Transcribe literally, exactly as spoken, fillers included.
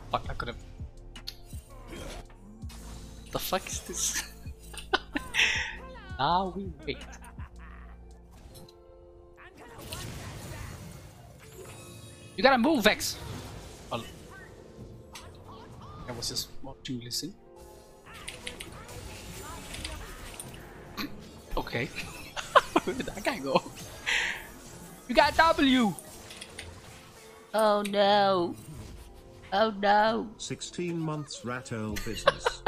Fuck, I could've. The fuck is this? Now we wait. You gotta move, Vex! Well, I was just about to listen. Okay. Where did that guy go? You got W! Oh no. Oh no. sixteen months rat earl business.